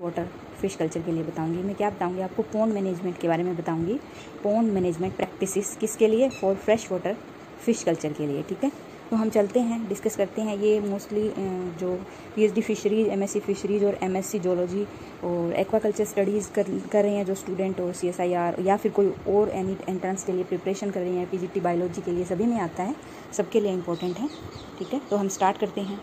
Water fish culture के लिए बताऊंगी। मैं क्या बताऊंगी आपको, पॉन्ड मैनेजमेंट के बारे में बताऊंगी। पॉन्ड मैनेजमेंट प्रैक्टिसेस किसके लिए, for fresh water fish culture के लिए। ठीक है, तो हम चलते हैं, डिस्कस करते हैं। ये मोस्टली जो पीएचडी फिशरीज, एमएससी फिशरीज और एमएससी जोलॉजी और एक्वाकल्चर स्टडीज़ कर रहे हैं जो स्टूडेंट, और सीएसआईआर या फिर कोई और एनी एंट्रेंस के लिए प्रिपरेशन कर रही हैं, पीजीटी बायोलॉजी के लिए, सभी में आता है, सबके लिए इम्पोर्टेंट है। ठीक है, तो हम स्टार्ट करते हैं।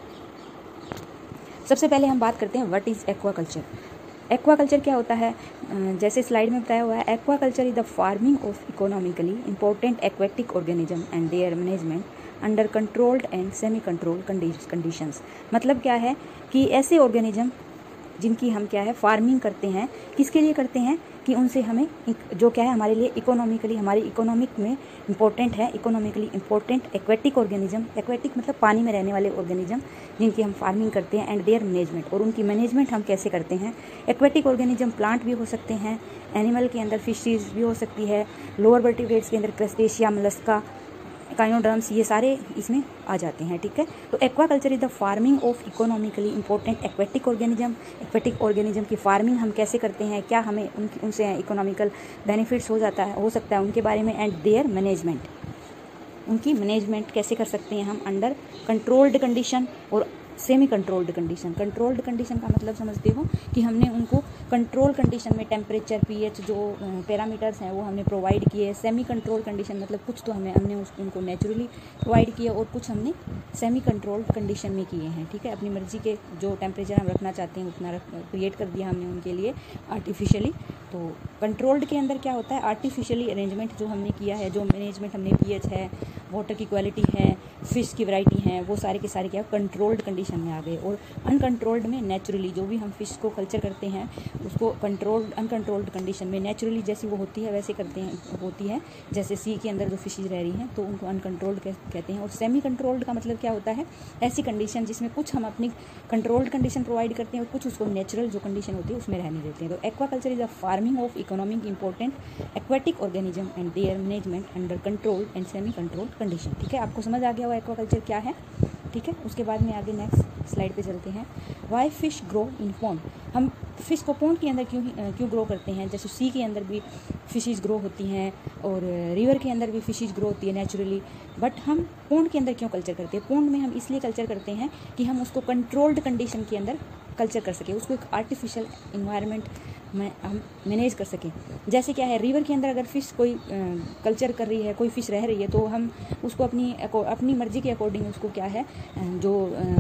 सबसे पहले हम बात करते हैं व्हाट इज़ एक्वाकल्चर। एक्वाकल्चर क्या होता है, जैसे स्लाइड में बताया हुआ है, aquaculture is the farming of economically important aquatic organism and their management under controlled and semi controlled conditions. मतलब क्या है कि ऐसे ऑर्गेनिज्म जिनकी हम क्या है फार्मिंग करते हैं, किसके लिए करते हैं कि उनसे हमें जो क्या है हमारे लिए इकोनॉमिकली, हमारी इकोनॉमिक में इंपॉर्टेंट है, economically important aquatic organism, aquatic मतलब पानी में रहने वाले ऑर्गेनिज्म जिनकी हम फार्मिंग करते हैं, एंड देयर मैनेजमेंट, और उनकी मैनेजमेंट हम कैसे करते हैं। एक्वेटिक ऑर्गेनिज्म प्लांट भी हो सकते हैं, एनिमल के अंदर फिशेज भी हो सकती है, लोअर वर्टिब्रेट्स के अंदर क्रस्टेशिया, मोलस्का, काइनोड्रम्स, ये सारे इसमें आ जाते हैं। ठीक है, तो aquaculture is the farming of economically important aquatic organism. Aquatic organism की फार्मिंग हम कैसे करते हैं, क्या हमें उनसे इकोनॉमिकल बेनिफिट्स हो सकता है उनके बारे में, एंड देयर मैनेजमेंट, उनकी मैनेजमेंट कैसे कर सकते हैं हम अंडर कंट्रोल्ड कंडीशन और semi controlled condition. Controlled condition का मतलब समझते हो कि हमने उनको कंट्रोल कंडीशन में टेम्परेचर, पीएच, जो पैरामीटर्स हैं वो हमने प्रोवाइड किए। सेमी कंट्रोल कंडीशन मतलब कुछ तो हमने उनको नेचुरली प्रोवाइड किए और कुछ हमने सेमी कंट्रोल्ड कंडीशन में किए हैं। ठीक है, अपनी मर्जी के जो टेम्परेचर हम रखना चाहते हैं उतना क्रिएट कर दिया हमने उनके लिए आर्टिफिशियली। तो कंट्रोल्ड के अंदर क्या होता है, आर्टिफिशियली अरेंजमेंट जो हमने किया है, जो मैनेजमेंट हमने, पीएच है, वाटर की क्वालिटी है, फिश की वैरायटी है, वो सारे के सारे क्या कंट्रोल्ड कंडीशन में आ गए। और अनकंट्रोल्ड में नेचुरली जो भी हम फिश को कल्चर करते हैं उसको कंट्रोल्ड, अनकंट्रोल्ड कंडीशन में नेचुरली जैसी वो होती है वैसे करते हैं, होती है। जैसे सी के अंदर जो फिशेज रह रही हैं तो उनको अनकंट्रोल्ड कहते हैं। और सेमी कंट्रोल्ड का मतलब क्या होता है, ऐसी कंडीशन जिसमें कुछ हम अपनी कंट्रोल्ड कंडीशन प्रोवाइड करते हैं और कुछ उसको नेचुरल जो कंडीशन होती है उसमें रहने देते हैं। तो aquaculture is a farming of economic important aquatic organism and their management under controlled and semi controlled condition. ठीक है, आपको समझ आ गया हुआ एक्वाकल्चर क्या है। ठीक है, उसके बाद में आगे नेक्स्ट स्लाइड पे चलते हैं। Why fish grow in pond. हम फिश को पॉन्ड के अंदर क्यों ग्रो करते हैं, जैसे सी के अंदर भी फिशेज ग्रो होती हैं और रिवर के अंदर भी फिशेज ग्रो होती है नेचुरली, बट हम पॉन्ड के अंदर क्यों कल्चर करते हैं। पॉन्ड में हम इसलिए कल्चर करते हैं कि हम उसको कंट्रोल्ड कंडीशन के अंदर कल्चर कर सकें, उसको एक आर्टिफिशियल इन्वायरमेंट में हम मैनेज कर सकें। जैसे क्या है, रिवर के अंदर अगर फ़िश कोई कल्चर कर रही है, कोई फ़िश रह रही है, तो हम उसको अपनी मर्ज़ी के अकॉर्डिंग उसको क्या है जो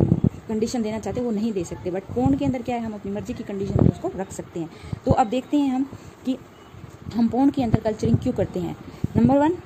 कंडीशन देना चाहते हैं वो नहीं दे सकते। बट पॉन्ड के अंदर क्या है, हम अपनी मर्ज़ी की कंडीशन में उसको रख सकते हैं। तो अब देखते हैं हम कि हम पॉन्ड के अंदर कल्चरिंग क्यों करते हैं। Number 1,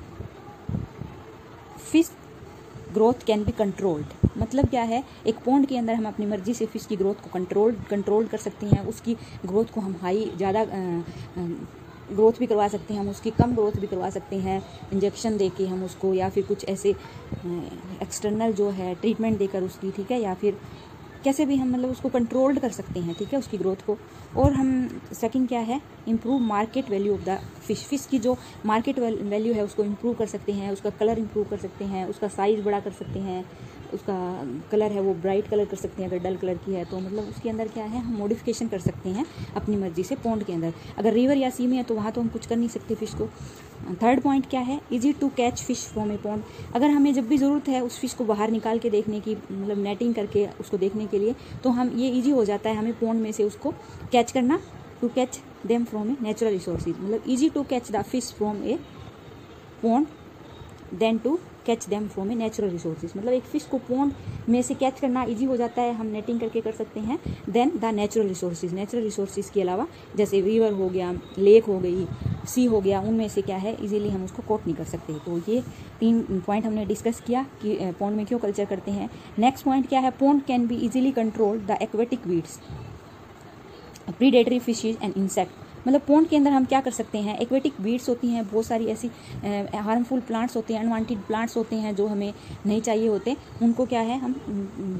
fish growth can be controlled. मतलब क्या है, एक पॉन्ड के अंदर हम अपनी मर्जी से फिश की ग्रोथ को कंट्रोल कर सकते हैं। उसकी ग्रोथ को हम ज़्यादा ग्रोथ भी करवा सकते हैं, हम उसकी कम ग्रोथ भी करवा सकते हैं इंजेक्शन देके हम उसको, या फिर कुछ ऐसे एक्सटर्नल जो है ट्रीटमेंट देकर उसकी, ठीक है, या फिर कैसे भी हम मतलब उसको कंट्रोल्ड कर सकते हैं। ठीक है, उसकी ग्रोथ को। और हम सेकंड क्या है, improve market value of the fish की जो मार्केट वैल्यू है उसको इम्प्रूव कर सकते हैं, उसका कलर इम्प्रूव कर सकते हैं, उसका साइज़ बड़ा कर सकते हैं, उसका कलर है वो ब्राइट कलर कर सकते हैं अगर डल कलर की है तो। मतलब उसके अंदर क्या है, हम मॉडिफिकेशन कर सकते हैं अपनी मर्जी से पॉन्ड के अंदर। अगर रिवर या सी में है तो वहाँ तो हम कुछ कर नहीं सकते फिश को। थर्ड पॉइंट क्या है, easy to catch fish from a pond. अगर हमें जब भी ज़रूरत है उस फिश को बाहर निकाल के देखने की, मतलब नेटिंग करके उसको देखने के लिए, तो हम ये इजी हो जाता है हमें पॉन्ड में से उसको कैच करना। To catch them from a natural resources, मतलब easy to catch the fish from a pond then to catch them from a natural resources. मतलब एक फ़िश को पॉन्ड में से कैच करना इजी हो जाता है, हम नेटिंग करके कर सकते हैं। देन द नेचुरल रिसोर्सेज के अलावा जैसे रिवर हो गया, लेक हो गई, सी हो गया, उनमें से क्या है इजीली हम उसको कोट नहीं कर सकते। तो ये 3 पॉइंट हमने डिस्कस किया कि पॉन्ड में क्यों कल्चर करते हैं। नेक्स्ट पॉइंट क्या है, pond can be easily control the aquatic weeds, predatory fishes and insect. मतलब पॉन्ड के अंदर हम क्या कर सकते हैं, एक्वेटिक वीड्स होती हैं, बहुत सारी ऐसी हार्मफुल प्लांट्स होते हैं, अनवांटेड प्लांट्स होते हैं जो हमें नहीं चाहिए होते, उनको क्या है हम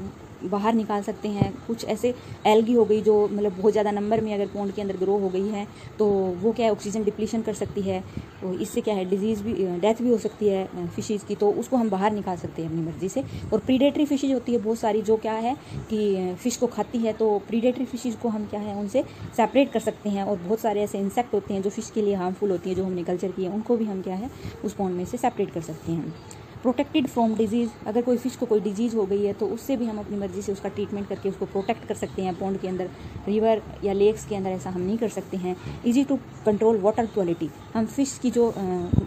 बाहर निकाल सकते हैं। कुछ ऐसे एल्गी हो गई जो मतलब बहुत ज़्यादा नंबर में अगर पॉन्ड के अंदर ग्रो हो गई है तो वो क्या है ऑक्सीजन डिप्लीशन कर सकती है, तो इससे क्या है डिजीज़ भी, डेथ भी हो सकती है फिशेज़ की, तो उसको हम बाहर निकाल सकते हैं अपनी मर्ज़ी से। और प्रीडेटरी फिशेज होती है बहुत सारी जो क्या है कि फ़िश को खाती है, तो प्रीडेटरी फिशेज को हम क्या है उनसे सेपरेट कर सकते हैं। और बहुत सारे ऐसे इंसेक्ट होते हैं जो फ़िश के लिए हार्मफुल होती है जो हमने कल्चर की है, उनको भी हम क्या है उस पॉन्ड में से सेपरेट कर सकते हैं। प्रोटेक्टेड फ्रॉम डिजीज़, अगर कोई फ़िश को कोई डिजीज़ हो गई है तो उससे भी हम अपनी मर्ज़ी से उसका ट्रीटमेंट करके उसको प्रोटेक्ट कर सकते हैं पॉन्ड के अंदर। रिवर या लेक्स के अंदर ऐसा हम नहीं कर सकते हैं। Easy to control water quality, हम फ़िश की जो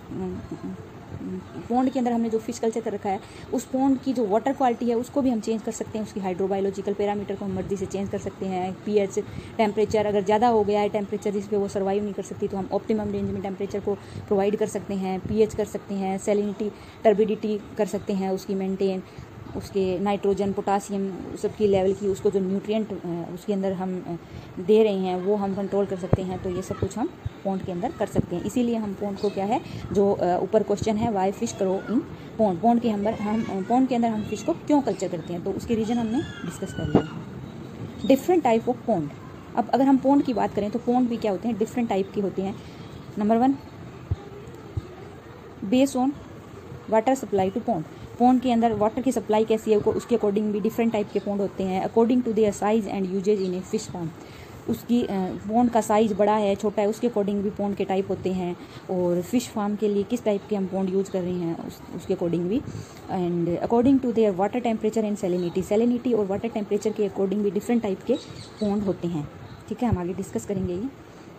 पॉन्ड के अंदर हमने जो फिश कल्चर कर रखा है उस पॉन्ड की जो वाटर क्वालिटी है उसको भी हम चेंज कर सकते हैं। उसकी हाइड्रोबायोलॉजिकल पैरामीटर को हम मर्जी से चेंज कर सकते हैं। पीएच, टेम्परेचर अगर ज़्यादा हो गया है टेम्परेचर जिस पे वो सर्वाइव नहीं कर सकती तो हम ऑप्टिमम रेंज में टेम्परेचर को प्रोवाइड कर सकते हैं। पीएच कर सकते हैं, सैलिनिटी, टर्बिडिटी कर सकते हैं उसकी मेंटेन, उसके नाइट्रोजन, पोटासियम सबकी लेवल की, उसको जो न्यूट्रिएंट उसके अंदर हम दे रहे हैं वो हम कंट्रोल कर सकते हैं। तो ये सब कुछ हम पॉन्ड के अंदर कर सकते हैं। इसीलिए हम पॉन्ड को क्या है जो ऊपर क्वेश्चन है why fish grow in pond, pond के अंदर हम पॉन्ड के अंदर हम फिश को क्यों कल्चर करते हैं, तो उसके रीज़न हमने डिस्कस कर लिया। डिफरेंट टाइप ऑफ पॉन्ड, अब अगर हम पॉन्ड की बात करें तो पॉन्ड भी क्या होते हैं, डिफरेंट टाइप के होते हैं। Number 1, base on water supply to pond, pond के अंदर वाटर की सप्लाई कैसी है उसके अकॉर्डिंग भी डिफरेंट टाइप के पॉन्ड होते हैं। According to their size and usages in a fish farm, उसकी पॉन्ड का साइज़ बड़ा है छोटा है उसके अकॉर्डिंग भी पॉन्ड के टाइप होते हैं। और फिश फार्म के लिए किस टाइप के हम पॉन्ड यूज़ कर रहे हैं उसके अकॉर्डिंग भी। And according to their water temperature and salinity, salinity और वाटर टेम्परेचर के अकॉर्डिंग भी डिफरेंट टाइप के पॉन्ड होते हैं। ठीक है, हम आगे डिस्कस करेंगे ये।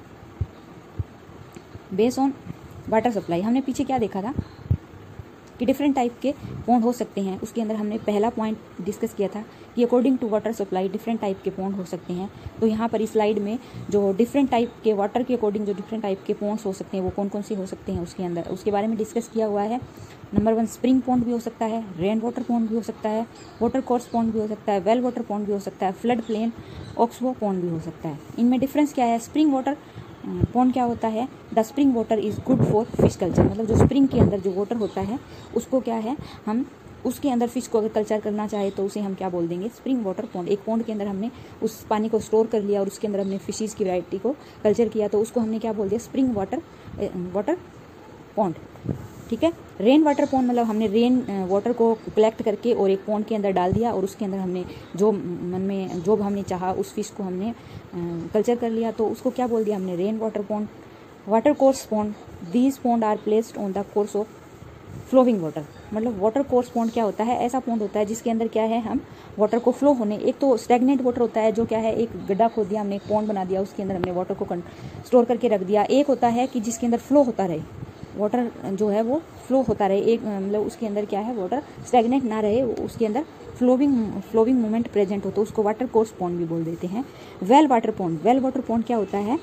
बेस ऑन वाटर सप्लाई, हमने पीछे क्या देखा था कि डिफरेंट टाइप के पॉन्ड हो सकते हैं। उसके अंदर हमने पहला पॉइंट डिस्कस किया था कि according to water supply different type के पॉन्ड हो सकते हैं। तो यहाँ पर इस स्लाइड में जो डिफरेंट टाइप के वाटर के अकॉर्डिंग जो डिफरेंट टाइप के पॉन्ड्स हो सकते हैं वो कौन कौन से हो सकते हैं उसके अंदर उसके बारे में डिस्कस किया हुआ है। नंबर 1, स्प्रिंग पॉन्ड भी हो सकता है, रेन वाटर पॉन्ड भी हो सकता है, वाटर कोर्स पॉन्ड भी हो सकता है, वेल वाटर पॉन्ड भी हो सकता है, फ्लड प्लेन ऑक्सबो पॉन्ड भी हो सकता है। इनमें डिफरेंस क्या है, स्प्रिंग वाटर पॉन्ड क्या होता है, the spring water is good for fish culture, मतलब जो स्प्रिंग के अंदर जो वाटर होता है उसको क्या है हम उसके अंदर फिश को अगर कल्चर करना चाहे तो उसे हम क्या बोल देंगे, स्प्रिंग वाटर पॉन्ड। एक पॉन्ड के अंदर हमने उस पानी को स्टोर कर लिया और उसके अंदर हमने फिशेज़ की वैरायटी को कल्चर किया तो उसको हमने क्या बोल दिया, स्प्रिंग वाटर पॉन्ड। ठीक है, रेन वाटर पॉन्ड मतलब हमने रेन वाटर को कलेक्ट करके और एक पॉन्ड के अंदर डाल दिया और उसके अंदर हमने जो मन में जो हमने चाहा उस फिश को हमने कल्चर कर लिया तो उसको क्या बोल दिया हमने, rain water pond. Water course pond, these pond are placed on the course of flowing water, मतलब वाटर कोर्स पॉन्ड क्या होता है, ऐसा पॉन्ड होता है जिसके अंदर क्या है हम वाटर को फ्लो होने, एक तो स्टैग्नेंट वाटर होता है जो क्या है एक गड्ढा खोद दिया हमने, एक पॉन्ड बना दिया उसके अंदर हमने वाटर को स्टोर करके रख दिया। एक होता है कि जिसके अंदर फ्लो होता रहे, वाटर जो है वो फ्लो होता रहे, एक मतलब उसके अंदर क्या है वाटर स्टैग्नेंट ना रहे, उसके अंदर फ्लोविंग मोमेंट प्रेजेंट हो तो उसको वाटर कोर्स पॉन्ड भी बोल देते हैं। Well water pond, well water pond क्या होता है,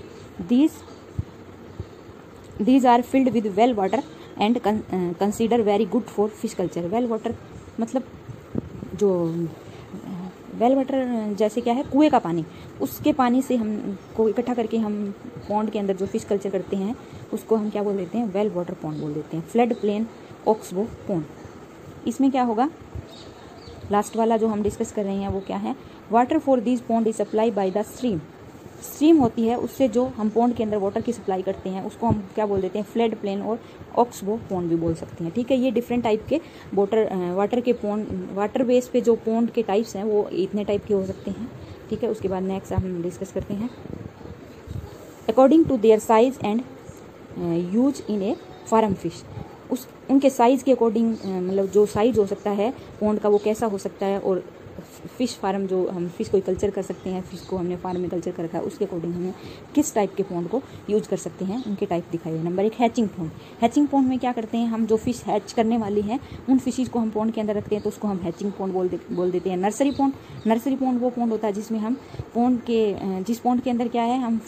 these are filled with well water and consider very good for fish culture. Well water मतलब जो वेल वाटर जैसे क्या है कुएं का पानी, उसके पानी से हम को इकट्ठा करके हम पॉन्ड के अंदर जो फिश कल्चर करते हैं उसको हम क्या बोल देते हैं, वेल वाटर पॉन्ड बोल देते हैं। फ्लड प्लेन ऑक्सबो पॉन्ड, इसमें क्या होगा, लास्ट वाला जो हम डिस्कस कर रहे हैं वो क्या है, water for this pond is supply by the stream, stream होती है उससे जो हम पॉन्ड के अंदर वाटर की सप्लाई करते हैं उसको हम क्या बोल देते हैं, फ्लड प्लेन और ऑक्सबो पॉन्ड भी बोल सकते हैं। ठीक है, ये डिफरेंट टाइप के वाटर के पॉन्ड, वाटर बेस पे जो पॉन्ड के टाइप्स हैं वो इतने टाइप के हो सकते हैं। ठीक है, उसके बाद नेक्स्ट हम डिस्कस करते हैं according to their size and use in a farm fish, उनके साइज़ के अकॉर्डिंग मतलब जो साइज़ हो सकता है पॉन्ड का वो कैसा हो सकता है, और फ़िश फार्म जो हम फिश को कल्चर कर सकते हैं, फिश को हमने फार्म में कल्चर कर रखा है उसके अकॉर्डिंग हमें किस टाइप के पॉन्ड को यूज़ कर सकते हैं उनके टाइप दिखाई है। Number 1, hatching pond. Hatching pond में क्या करते हैं हम, जो फिश हैच करने वाली हैं उन फिशेज को हम पॉन्ड के अंदर रखते हैं तो उसको हम हैचिंग पॉन्ड बोल देते हैं। नर्सरी पॉन्ड, नर्सरी पॉन्ड वो पॉन्ड होता है जिसमें हम पॉन्ड के जिस पॉन्ड के अंदर क्या है हम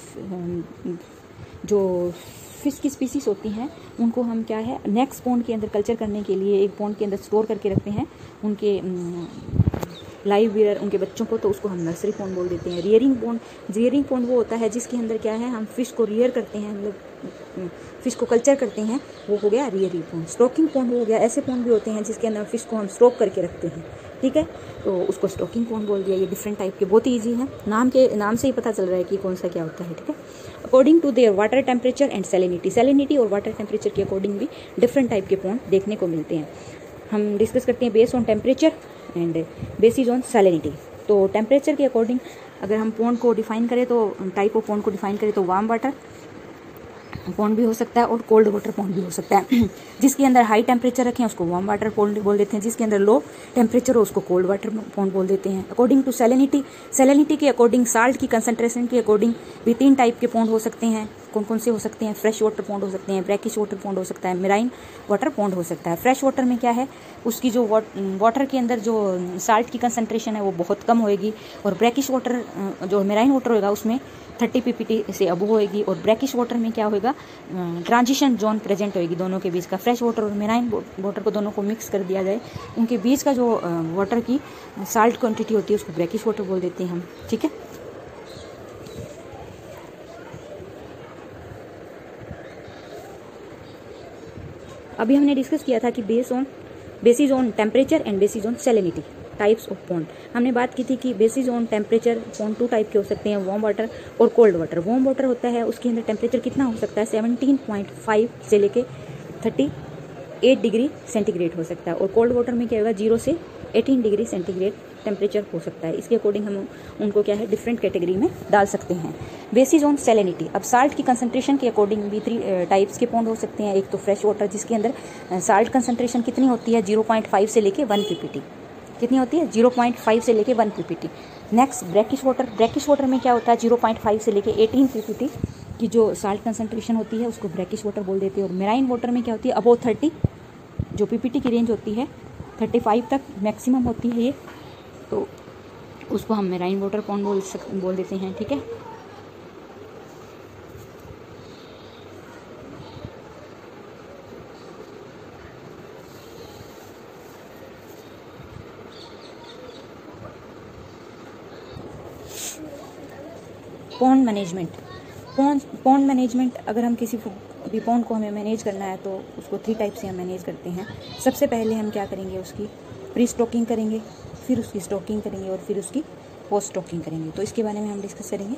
जो फिश की स्पीसीज होती हैं उनको हम क्या है नेक्स्ट पॉन्ड के अंदर कल्चर करने के लिए एक पॉन्ड के अंदर स्टोर करके रखते हैं, उनके लाइव बियर उनके बच्चों को, तो उसको हम नर्सरी पॉन्ड बोल देते हैं। रियरिंग पॉन्ड वो होता है जिसके अंदर क्या है, हम फिश को रियर करते हैं, मतलब फिश को कल्चर करते हैं, वो हो गया रियरिंग पॉन्ड। स्टॉकिंग पॉन्ड हो गया, ऐसे पॉन्ड भी होते हैं जिसके अंदर फिश को हम स्टॉक करके रखते हैं, ठीक है, तो उसको स्टॉकिंग पॉन्ड बोल दिया। ये डिफरेंट टाइप के, बहुत ही ईजी है, नाम से ही पता चल रहा है कि कौन सा क्या होता है, ठीक है। According to their water temperature and salinity और वाटर टेम्परेचर के अकॉर्डिंग भी डिफरेंट टाइप के पॉन्ड देखने को मिलते हैं। हम डिस्कस करते हैं based on temperature and basis on salinity. तो टेम्परेचर के अकॉर्डिंग अगर हम पॉन्ड को डिफाइन करें, तो टाइप ऑफ पॉन्ड को डिफाइन करें, तो वार्म वाटर पॉन्ड भी हो सकता है और कोल्ड वाटर पॉन्ड भी हो सकता है। जिसके अंदर हाई टेम्परेचर रखें उसको वार्म वाटर पॉन्ड बोल देते हैं, जिसके अंदर लो टेम्परेचर हो उसको कोल्ड वाटर पॉन्ड बोल देते हैं। अकॉर्डिंग टू सैलिनिटी के अकॉर्डिंग, साल्ट की कंसंट्रेशन के अकॉर्डिंग भी 3 टाइप के पॉन्ड हो सकते हैं। कौन कौन से हो सकते हैं? फ्रेश वाटर पॉन्ड हो सकते हैं, ब्रैकिश वाटर पॉन्ड हो सकता है, मेराइन वाटर पॉन्ड हो सकता है। फ्रेश वाटर में क्या है, उसकी जो वाटर के अंदर जो साल्ट की कंसंट्रेशन है वो बहुत कम होएगी, और ब्रैकिश वाटर जो मेराइन वाटर होगा उसमें 30 ppt से अबव होएगी। और ब्रैकिश वाटर में क्या होगा, ट्रांजिशन जोन प्रेजेंट होएगी दोनों के बीच का। फ्रेश वाटर और मेराइन वाटर को दोनों को मिक्स कर दिया जाए, उनके बीच का जो वाटर की साल्ट क्वांटिटी होती है उसको ब्रैकिश वाटर बोल देते हैं हम, ठीक है। अभी हमने डिस्कस किया था कि basis on temperature and basis on salinity types of pond. हमने बात की थी कि basis on temperature pond 2 type के हो सकते हैं, वार्म वाटर और कोल्ड वाटर। वार्म वाटर होता है उसके अंदर टेम्परेचर कितना हो सकता है, 17.5 से लेके 38 डिग्री सेंटीग्रेड हो सकता है। और कोल्ड वाटर में क्या होगा, 0 से 18 डिग्री सेंटीग्रेड टेम्परेचर हो सकता है। इसके अकॉर्डिंग हम उनको क्या है, डिफरेंट कैटेगरी में डाल सकते हैं। बेसिस ऑन सैलिनिटी, अब साल्ट की कंसंट्रेशन के अकॉर्डिंग भी 3 टाइप्स के पॉन्ड हो सकते हैं। एक तो फ्रेश वाटर जिसके अंदर साल्ट कंसंट्रेशन कितनी होती है, 0.5 से लेके 1 ppt। कितनी होती है, 0.5 से लेके 1 ppt। नेक्स्ट ब्रैकिश वाटर में क्या होता है, 0.5 से लेके 18 ppt की जो साल्ट कंसंट्रेशन होती है उसको ब्रैकिश वाटर बोल देते हैं। और मेराइन वाटर में क्या होती है, अबव 30 जो ppt की रेंज होती है 35 तक मैक्सिमम होती है ये, तो उसको हम मेराइन वाटर पॉन्ड बोल देते हैं, ठीक है। पॉन्ड मैनेजमेंट अगर हम किसी भी पॉन्ड को हमें मैनेज करना है तो उसको 3 टाइप से हम मैनेज करते हैं। सबसे पहले हम क्या करेंगे, उसकी प्री स्टॉकिंग करेंगे, फिर उसकी स्टॉकिंग करेंगे और फिर उसकी पोस्ट स्टॉकिंग करेंगे। तो इसके बारे में हम डिस्कस करेंगे।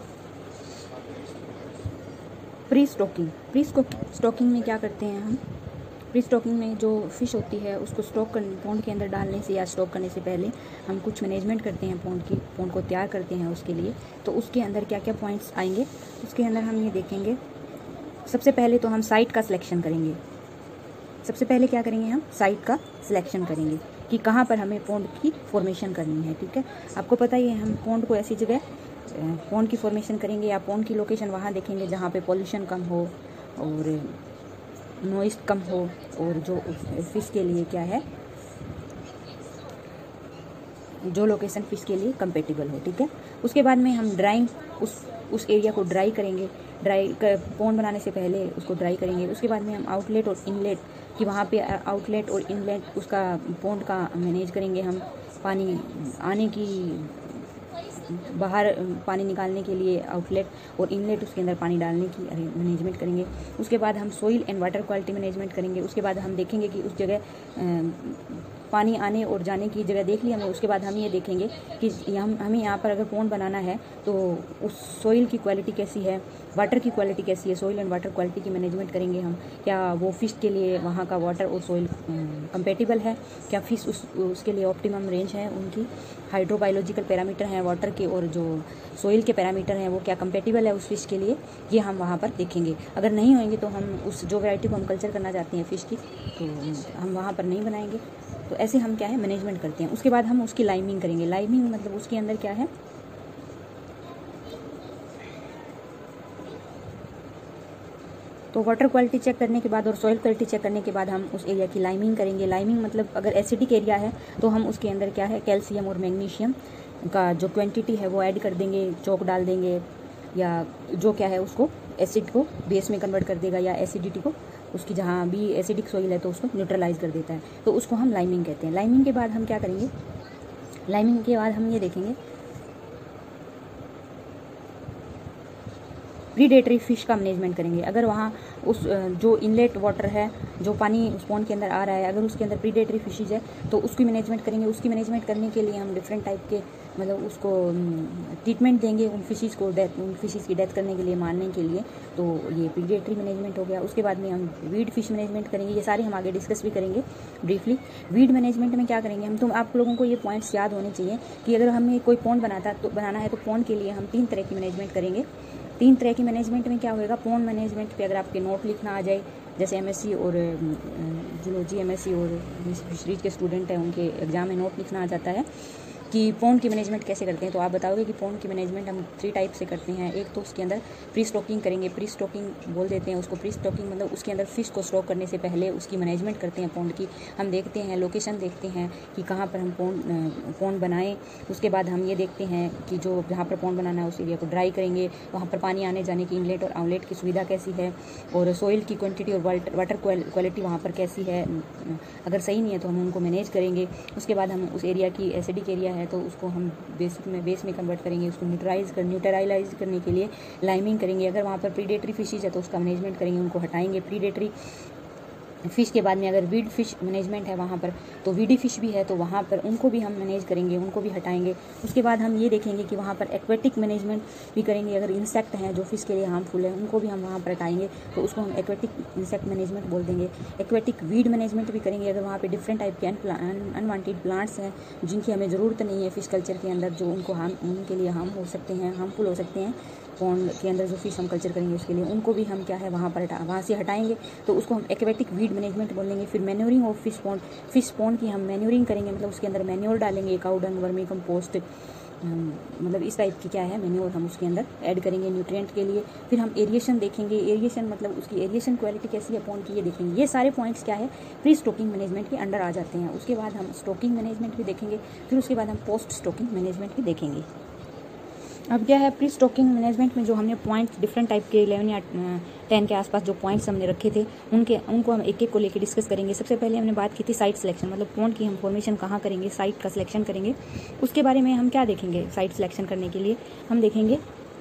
प्री स्टॉकिंग में क्या करते हैं हम, प्री स्टॉकिंग में जो फिश होती है उसको पॉन्ड के अंदर डालने से या स्टॉक करने से पहले हम कुछ मैनेजमेंट करते हैं, पॉन्ड को तैयार करते हैं उसके लिए। तो उसके अंदर क्या क्या पॉइंट्स आएंगे, उसके अंदर हम ये देखेंगे। सबसे पहले तो हम साइट का सिलेक्शन करेंगे। सबसे पहले क्या करेंगे, हम साइट का सिलेक्शन करेंगे कि कहाँ पर हमें पॉन्ड की फॉर्मेशन करनी है, ठीक है। आपको पता ही है, हम पॉन्ड को ऐसी जगह पॉन्ड की फॉर्मेशन करेंगे या पॉन्ड की लोकेशन वहाँ देखेंगे जहाँ पे पॉल्यूशन कम हो और नॉइस कम हो और जो फिश के लिए क्या है, जो लोकेशन फिश के लिए कंपेटेबल हो, ठीक है। उसके बाद में हम ड्राइंग उस एरिया को ड्राई करेंगे। पॉन्ड बनाने से पहले उसको ड्राई करेंगे। उसके बाद में हम आउटलेट और इनलेट कि वहाँ पे आउटलेट और इनलेट उसका पॉन्ड का मैनेज करेंगे। हम पानी आने की, बाहर पानी निकालने के लिए आउटलेट और इनलेट, उसके अंदर पानी डालने की मैनेजमेंट करेंगे। उसके बाद हम soil and water quality management करेंगे। उसके बाद हम देखेंगे कि उस जगह पानी आने और जाने की जगह देख ली हमने। उसके बाद हम ये देखेंगे कि हमें यहाँ पर अगर पॉन्ड बनाना है तो उस सोइल की क्वालिटी कैसी है, वाटर की क्वालिटी कैसी है। सोइल एंड वाटर क्वालिटी की मैनेजमेंट करेंगे हम। क्या वो फिश के लिए वहाँ का वाटर और सोइल कंपेटेबल है, क्या फिश उसके लिए ऑप्टिमम रेंज है, उनकी हाइड्रोबायोलॉजिकल पैरामीटर हैं वाटर के और जो सोइल के पैरामीटर हैं वो क्या कंपेटेबल है उस फिश के लिए, ये हम वहाँ पर देखेंगे। अगर नहीं होंगे तो हम उस जो वैरायटी को हम कल्चर करना चाहते हैं फिश की, तो हम वहाँ पर नहीं बनाएंगे। तो ऐसे हम क्या है मैनेजमेंट करते हैं। उसके बाद हम उसकी लाइमिंग करेंगे। लाइमिंग मतलब उसके अंदर क्या है, तो वाटर क्वालिटी चेक करने के बाद और सॉइल क्वालिटी चेक करने के बाद हम उस एरिया की लाइमिंग करेंगे। लाइमिंग मतलब अगर एसिडिक एरिया है तो हम उसके अंदर क्या है, कैल्शियम और मैग्नीशियम का जो क्वांटिटी है वो ऐड कर देंगे, चौक डाल देंगे, या जो क्या है उसको एसिड को बेस में कन्वर्ट कर देगा, या एसिडिटी को उसकी जहाँ भी एसिडिक सॉइल है तो उसको न्यूट्रलाइज कर देता है। तो उसको हम लाइमिंग कहते हैं। लाइमिंग के बाद हम क्या करेंगे, लाइमिंग के बाद हम ये देखेंगे प्रीडेटरी फिश का मैनेजमेंट करेंगे। अगर वहाँ उस जो इनलेट वाटर है, जो पानी उस पॉन्ड के अंदर आ रहा है, अगर उसके अंदर प्रीडेटरी फिशेज है तो उसकी मैनेजमेंट करेंगे। उसकी मैनेजमेंट करने के लिए हम डिफरेंट टाइप के मतलब उसको ट्रीटमेंट देंगे उन फिशेज को, उन फिशेज की डेथ करने के लिए, मारने के लिए। तो ये प्रीडेटरी मैनेजमेंट हो गया। उसके बाद में हम वीड फिश मैनेजमेंट करेंगे। ये सारे हम आगे डिस्कस भी करेंगे ब्रीफली। वीड मैनेजमेंट में क्या करेंगे हम, तो आप लोगों को ये पॉइंट्स याद होने चाहिए कि अगर हमें कोई पॉन्ड बनाना है तो पॉन्ड के लिए हम 3 तरह की मैनेजमेंट करेंगे। 3 तरह की मैनेजमेंट में क्या होएगा, पॉन्ड मैनेजमेंट पे अगर आपके नोट लिखना आ जाए, जैसे एमएससी और जूलॉजी एमएससी और फिशरीज के स्टूडेंट हैं, उनके एग्जाम में नोट लिखना आ जाता है कि पॉन्ड की मैनेजमेंट कैसे करते हैं। तो आप बताओगे कि पॉन्ड की मैनेजमेंट हम 3 टाइप से करते हैं। एक तो उसके अंदर प्री स्टॉकिंग करेंगे, प्री स्टॉकिंग बोल देते हैं उसको। प्री स्टॉकिंग मतलब उसके अंदर फिश को स्टॉक करने से पहले उसकी मैनेजमेंट करते हैं पॉन्ड की। हम देखते हैं, लोकेशन देखते हैं कि कहाँ पर हम पॉन्ड बनाएं। उसके बाद हम ये देखते हैं कि जो जहाँ पर पॉन्ड बनाना है उस एरिया को ड्राई करेंगे, वहाँ पर पानी आने जाने की इनलेट और आउटलेट की सुविधा कैसी है, और सोइल की क्वान्टिटी और वाटर क्वालिटी वहाँ पर कैसी है। अगर सही नहीं है तो हम उनको मैनेज करेंगे। उसके बाद हम उस एरिया की एसिडिक एरिया है तो उसको हम बेस में कन्वर्ट करेंगे। उसको न्यूट्रलाइज करने के लिए लाइमिंग करेंगे। अगर वहाँ पर प्रीडेटरी फिशेज है तो उसका मैनेजमेंट करेंगे, उनको हटाएंगे। प्रीडेटरी फिश के बाद में अगर वीड फिश मैनेजमेंट है वहाँ पर, तो वीडी फिश भी है तो वहाँ पर उनको भी हम मैनेज करेंगे, उनको भी हटाएंगे। उसके बाद हम ये देखेंगे कि वहाँ पर एक्वेटिक मैनेजमेंट भी करेंगे। अगर इंसेक्ट हैं जो फिश के लिए हार्मफुल है उनको भी हम वहाँ पर हटाएंगे, तो उसको हम एक्वेटिक इंसेक्ट मैनेजमेंट बोल देंगे। एक्वेटिक वीड मैनेजमेंट भी करेंगे। अगर वहाँ पर डिफरेंट टाइप के अनवांटेड प्लांट्स हैं जिनकी हमें ज़रूरत नहीं है फिश कल्चर के अंदर, जो उनके लिए हार्मफुल हो सकते हैं पॉन्ड के अंदर, जो फिश हम कल्चर करेंगे उसके लिए, उनको भी हम क्या है वहाँ से हटाएंगे, तो उसको हम एक्वेटिक वीड मैनेजमेंट बोलेंगे। फिर मैन्योरिंग ऑफ फिश पॉन्ड की हम मैन्योरिंग करेंगे, मतलब उसके अंदर मैन्योर डालेंगे, काऊ डंग, वर्मी कंपोस्ट, मतलब इस टाइप की क्या है मैन्योर हम उसके अंदर ऐड करेंगे न्यूट्रिएंट के लिए। फिर हम एरिएशन देखेंगे। एरिएशन मतलब उसकी एरिएशन क्वालिटी कैसी है पॉन्ड की, ये देखेंगे। ये सारे पॉइंट्स क्या है प्री स्टॉकिंग मैनेजमेंट के अंडर आ जाते हैं। उसके बाद हम स्टॉकिंग मैनेजमेंट भी देखेंगे। फिर उसके बाद हम पोस्ट स्टॉकिंग मैनेजमेंट भी देखेंगे। अब क्या है प्री स्टॉकिंग मैनेजमेंट में जो हमने पॉइंट्स डिफरेंट टाइप के 11 या 10 के आसपास जो पॉइंट्स हमने रखे थे उनको हम एक एक को लेकर डिस्कस करेंगे। सबसे पहले हमने बात की थी साइट सिलेक्शन, मतलब पॉन्ड की हम फॉर्मेशन कहाँ करेंगे, साइट का सिलेक्शन करेंगे। उसके बारे में हम क्या देखेंगे साइट सिलेक्शन करने के लिए, हम देखेंगे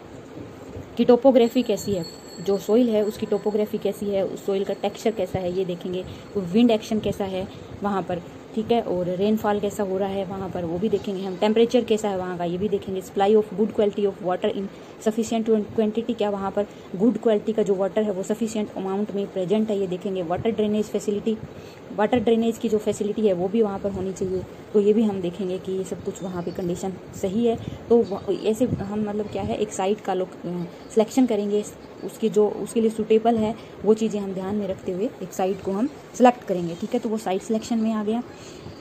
कि टोपोग्राफी कैसी है, जो सोइल है उसकी टोपोग्राफी कैसी है, उस सोइल का टेक्सचर कैसा है ये देखेंगे, विंड एक्शन कैसा है वहाँ पर, ठीक है, और रेनफॉल कैसा हो रहा है वहाँ पर वो भी देखेंगे हम, टेम्परेचर कैसा है वहाँ का ये भी देखेंगे, supply of good quality of water in sufficient quantity, क्या वहाँ पर गुड क्वालिटी का जो वाटर है वो सफिशिएंट अमाउंट में प्रेजेंट है ये देखेंगे। Water drainage facility, water drainage की जो फैसिलिटी है वो भी वहाँ पर होनी चाहिए, तो ये भी हम देखेंगे कि ये सब कुछ वहाँ पे कंडीशन सही है। तो ऐसे हम मतलब क्या है एक साइट का सिलेक्शन करेंगे, उसके लिए सूटेबल है वो चीज़ें हम ध्यान में रखते हुए एक साइट को हम सिलेक्ट करेंगे, ठीक है। तो वो साइट सिलेक्शन में आ गया।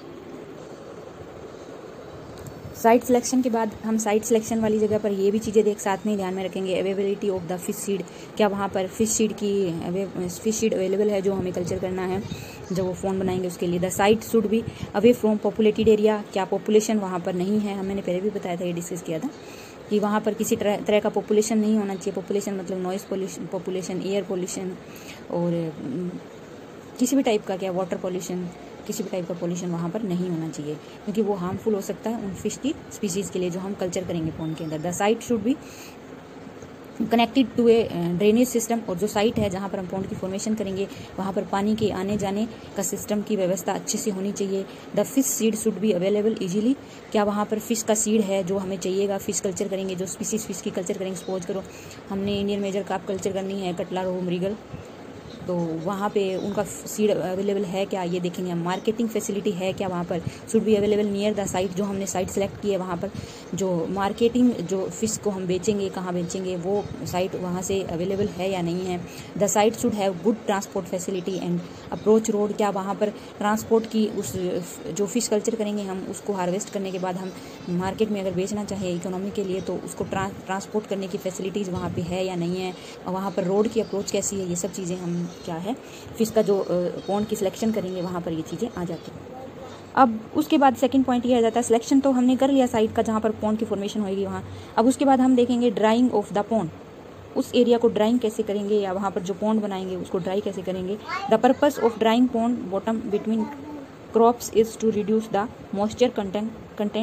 साइट सिलेक्शन के बाद हम साइट सिलेक्शन वाली जगह पर ये भी चीज़ें साथ में ध्यान में रखेंगे, availability of the fish seed, क्या वहाँ पर फिश सीड अवेलेबल है जो हमें कल्चर करना है, जब वो फ़ोन बनाएंगे उसके लिए। The site should be away from populated area, क्या पॉपुलेशन वहाँ पर नहीं है, मैंने पहले भी बताया था, ये डिस्कस किया था कि वहाँ पर किसी तरह का पॉपुलेशन नहीं होना चाहिए। पॉपुलेशन मतलब नॉइस पॉपुलेशन, एयर पॉल्यूशन और किसी भी टाइप का क्या वाटर पॉल्यूशन, किसी भी टाइप का पॉल्यूशन वहाँ पर नहीं होना चाहिए, क्योंकि वो हार्मफुल हो सकता है उन फिश की स्पीसीज़ के लिए जो हम कल्चर करेंगे पॉन्ड के अंदर। The site should be connected to a drainage system, और जो साइट है जहाँ पर हम पॉन्ड की फॉर्मेशन करेंगे वहाँ पर पानी के आने जाने का सिस्टम की व्यवस्था अच्छे से होनी चाहिए। The fish seed should be available easily, क्या वहाँ पर फिश का सीड है जो हमें चाहिएगा, फिश कल्चर करेंगे, जो स्पीसीज फिश की कल्चर करेंगे। सपोज करो हमने इंडियन मेजर कार्प कल्चर करनी है, कटला, रोहू, मृगल, तो वहाँ पे उनका सीड अवेलेबल है क्या ये देखेंगे हम। मार्केटिंग फैसिलिटी है क्या वहाँ पर, should be available near the site, जो हमने साइट सेलेक्ट की है वहाँ पर जो मार्केटिंग, जो फिश को हम बेचेंगे, कहाँ बेचेंगे, वो साइट वहाँ से अवेलेबल है या नहीं है। The site should have good transport facility and approach road, क्या वहाँ पर ट्रांसपोर्ट की उस जो फिश कल्चर करेंगे हम उसको हार्वेस्ट करने के बाद हम मार्केट में अगर बेचना चाहें इकोनॉमी के लिए, तो उसको ट्रांसपोर्ट करने की फैसिलिटीज़ वहाँ पर है या नहीं है, और वहाँ पर रोड की अप्रोच कैसी है, ये सब चीज़ें हम क्या है फिश का जो पॉन्ड की सिलेक्शन करेंगे वहाँ पर ये चीज़ें आ जाती हैं। अब उसके बाद सेकंड पॉइंट ये आ जाता है, सिलेक्शन तो हमने कर लिया साइट का जहाँ पर पॉन्ड की फॉर्मेशन होगी वहाँ। अब उसके बाद हम देखेंगे ड्राइंग ऑफ द पॉन्ड, उस एरिया को ड्राइंग कैसे करेंगे, या वहाँ पर जो पॉन्ड बनाएंगे उसको ड्राई कैसे करेंगे। The purpose of drying pond bottom between crops is to reduce the moisture content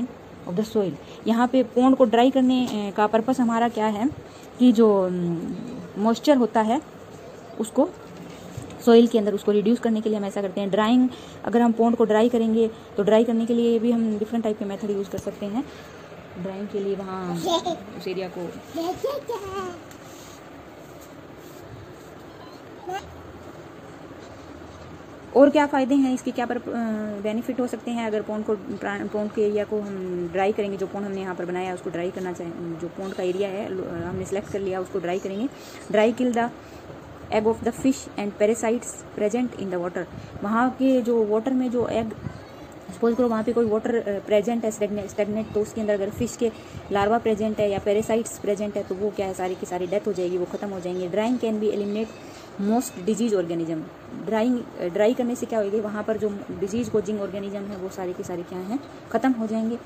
of the soil. यहाँ पे पॉन्ड को ड्राई करने का पर्पस हमारा क्या है कि जो मॉइस्चर होता है उसको सोइल के अंदर उसको रिड्यूस करने के लिए हम ऐसा करते हैं। ड्राइंग, अगर हम पॉन्ड को ड्राई करेंगे तो ड्राई करने के लिए भी हम डिफरेंट टाइप के मेथड यूज़ कर सकते हैं। ड्राइंग के लिए वहाँ उस एरिया को और क्या फ़ायदे हैं इसके, क्या पर बेनिफिट हो सकते हैं अगर पॉन्ड के एरिया को हम ड्राई करेंगे। जो पॉन्ड हमने यहाँ पर बनाया है उसको ड्राई करना चाहिए। जो पॉन्ड का एरिया है हमने सेलेक्ट कर लिया, उसको ड्राई करेंगे। Dry kill the egg of the fish and parasites present in the water. वहाँ के जो वाटर में जो एग, सपोज करो वहाँ पे कोई वाटर प्रेजेंट है स्टेगनेट, तो उसके अंदर अगर फिश के लार्वा प्रेजेंट है या पैरासाइट्स प्रेजेंट है तो वो क्या है, सारी की सारी डेथ हो जाएगी, वो खत्म हो जाएंगे। Drying can be eliminate most disease organism. Dry करने से क्या होगी, वहाँ पर जो डिजीज कोजिंग ऑर्गेनिज्म है वो सारी की सारी क्या हैं, खत्म हो जाएंगे।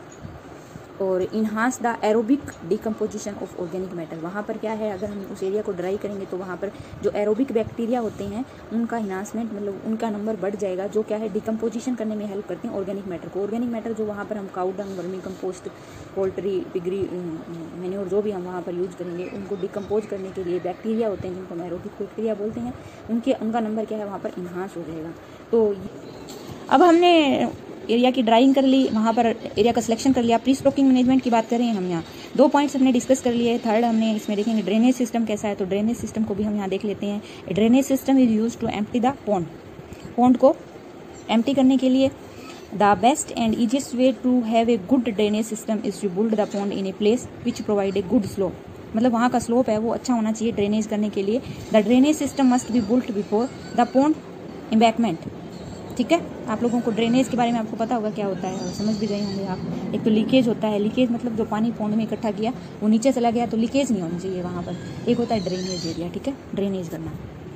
और enhance the aerobic decomposition of organic matter. वहाँ पर क्या है, अगर हम उस एरिया को ड्राई करेंगे तो वहाँ पर जो एरोबिक बैक्टीरिया होते हैं उनका इन्हांसमेंट, मतलब उनका नंबर बढ़ जाएगा, जो क्या है डिकम्पोजिशन करने में हेल्प करते हैं ऑर्गेनिक मैटर को। ऑर्गेनिक मैटर जो वहाँ पर हम cow dung, vermi compost, poultry piggery manure जो भी हम वहाँ पर यूज़ करेंगे, उनको डिकम्पोज करने के लिए बैक्टीरिया होते हैं जिनको हम एरोबिक बैक्टीरिया बोलते हैं, उनका नंबर क्या है वहाँ पर इन्हांस हो जाएगा। तो अब हमने एरिया की ड्राइंग कर ली, वहाँ पर एरिया का सिलेक्शन कर लिया। प्री स्टॉकिंग मैनेजमेंट की बात करें हम यहाँ 2 पॉइंट्स हमने डिस्कस कर लिए। थर्ड हमने इसमें देखेंगे ड्रेनेज सिस्टम कैसा है, तो ड्रेनेज सिस्टम को भी हम यहाँ देख लेते हैं। Drainage system is use to empty the pond को एम्प्टी करने के लिए। The best and easiest way to have a good drainage system is to build the pond in a place which provide a good slope. मतलब वहाँ का slope है वो अच्छा होना चाहिए ड्रेनेज करने के लिए। The drainage system must be built before the pond embankment. ठीक है, आप लोगों को ड्रेनेज के बारे में आपको पता होगा क्या होता है और समझ भी गए होंगे आप। एक तो लीकेज होता है, लीकेज मतलब जो पानी पॉन्ड में इकट्ठा किया वो नीचे चला गया तो लीकेज नहीं होनी चाहिए वहाँ पर। एक होता है ड्रेनेज एरिया, ठीक है, ड्रेनेज करना।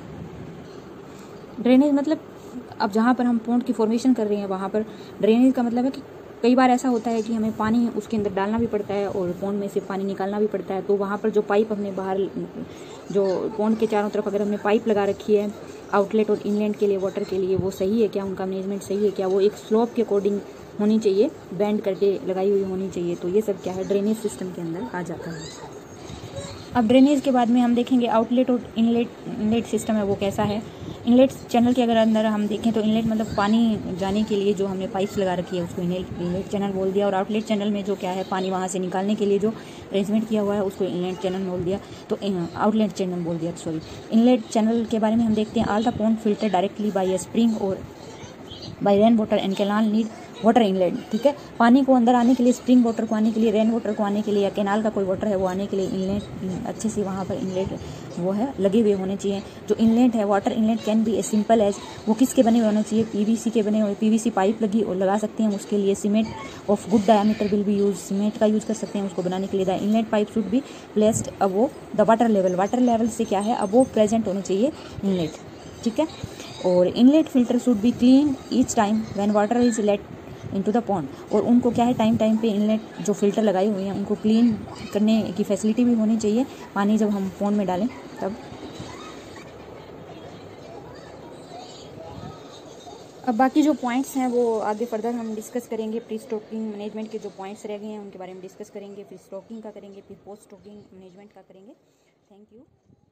ड्रेनेज मतलब अब जहाँ पर हम पॉन्ड की फॉर्मेशन कर रहे हैं वहाँ पर ड्रेनेज का मतलब है कि कई बार ऐसा होता है कि हमें पानी उसके अंदर डालना भी पड़ता है और पॉन्ड में से पानी निकालना भी पड़ता है। तो वहाँ पर जो पाइप हमने बाहर, जो पॉन्ड के चारों तरफ अगर हमने पाइप लगा रखी है आउटलेट और इनलेट के लिए, वाटर के लिए, वो सही है क्या, उनका मैनेजमेंट सही है क्या, वो एक स्लोप के अकॉर्डिंग होनी चाहिए, बेंड करके लगाई हुई होनी चाहिए। तो ये सब क्या है ड्रेनेज सिस्टम के अंदर आ जाता है। अब ड्रेनेज के बाद में हम देखेंगे आउटलेट और इनलेट सिस्टम है वो कैसा है। इनलेट चैनल के अगर अंदर हम देखें तो इनलेट मतलब पानी जाने के लिए जो हमने पाइप्स लगा रखी है उसको इनलेट चैनल बोल दिया। और आउटलेट चैनल में जो क्या है पानी वहाँ से निकालने के लिए जो अरेंजमेंट किया हुआ है उसको इनलेट चैनल बोल दिया, तो आउटलेट चैनल बोल दिया, सॉरी। इनलेट चैनल के बारे में हम देखते हैं। All the pond filter directly by a spring और by rain water and canal need water inlet. ठीक है, पानी को अंदर आने के लिए, स्प्रिंग वाटर को आने के लिए, रेन वाटर को आने के लिए, या कैनाल का कोई वाटर है वो आने के लिए इनलेट अच्छे से वहाँ पर इनलेट वो है लगे हुए होने चाहिए। जो इनलेट है, water inlet can be a simple edge, वो किसके बने हुए होने चाहिए, पीवीसी के बने हुए, पीवीसी पाइप लगा सकते हैं उसके लिए। Cement of good diameter will be use, cement का यूज कर सकते हैं उसको बनाने के लिए। The inlet pipe should be placed above the water level, water level से क्या है अबोव प्रेजेंट होने चाहिए इनलेट। ठीक है, और inlet filter should be clean each time when water is let into the pond. और उनको क्या है टाइम पे इनलेट जो फिल्टर लगाए हुए हैं उनको क्लीन करने की फैसिलिटी भी होनी चाहिए पानी जब हम पॉन्ड में डालें तब। अब बाकी जो पॉइंट्स हैं वो आगे फर्दर हम डिस्कस करेंगे। प्री स्टॉकिंग मैनेजमेंट के जो पॉइंट्स रह गए हैं उनके बारे में डिस्कस करेंगे, फिर स्टॉकिंग का करेंगे, फिर पोस्ट स्टॉकिंग मैनेजमेंट का करेंगे। Thank you.